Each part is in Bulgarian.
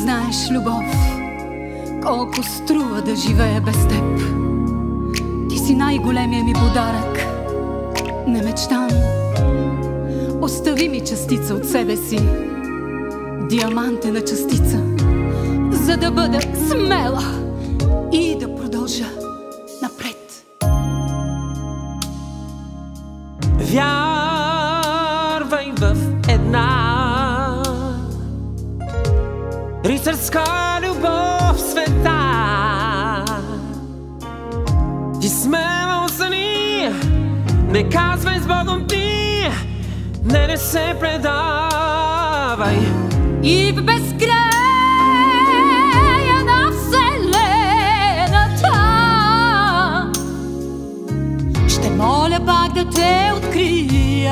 знаеш, любов, колко струва да живея без теб. Ти си най-големия ми подарък. Не мечтам. Остави ми частица от себе си, диамантена частица, за да бъда смела и да продължа напред. Вярвай в една рицарска любов в света. Ти смело остани, не казвай с Богом ти, не се предавай. И в безкрая на вселената ще моля пак да те открия.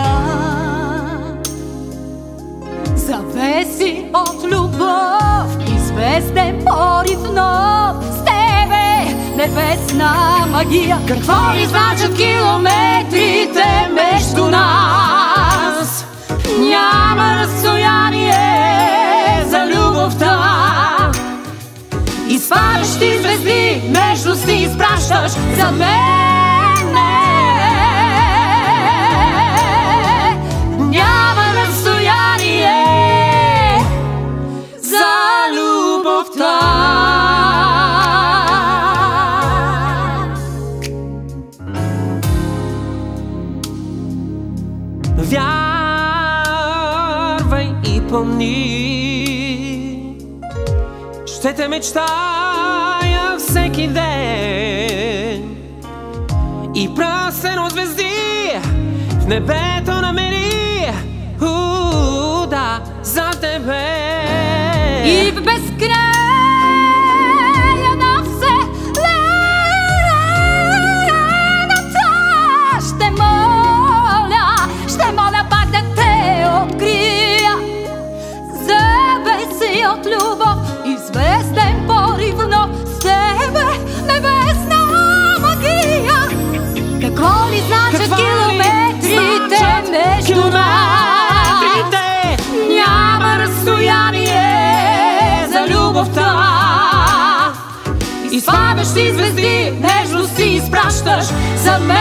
Завеси от любов, известен порив нов, с тебе небесна магия. Какво ли значат километрите между нас? Няма разстояние за любовта. Изпадащи звезди между си изпращаш за мене. Няма разстояние за любовта. Вярвай и помни, ще те мечтая всеки ден. И пръстен от звезди в небето намери, да, за тебе. И в безкрая на вселената ще моля пак да те открия. Завеси от любов, известен порив, но с тебе небесна магия. Какво ли значат километрите между нас? Няма разстояние за любовта. Изпадащи звезди между си изпращаш за мене.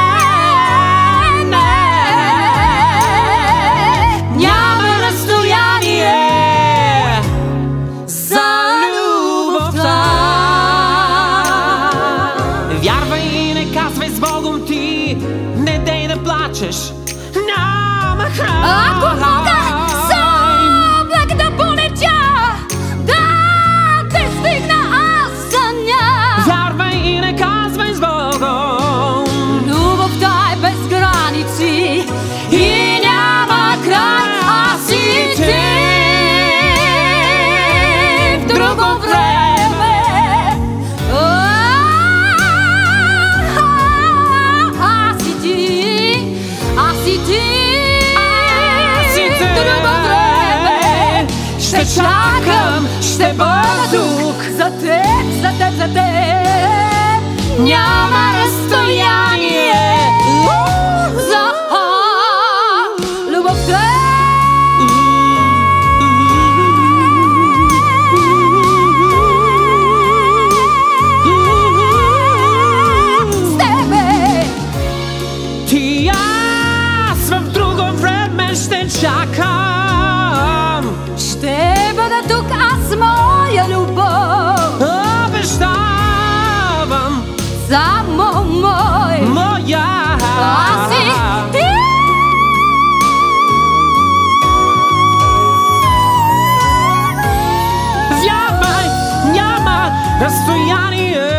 Няма разстояние за любовта. Вярвай и не казвай с Богом ти, не дей да плачеш. Няма храна. Ако мога с облак да полетя, да те стигна аз съня. Вярвай и не казвай с Богом. Любовта е без граници и няма край. Аз и ти в друго време. Аз и ти в друго време. Ще чакам, ще бъда тук за теб, за теб, за теб. Няма разстояние за любовта. С тебе. Ти и аз в друго време ще чакам. Ще бъда тук аз, моя любов. Обещавам, Само мой. моя. Аз и ти. Вярвай, няма разстояние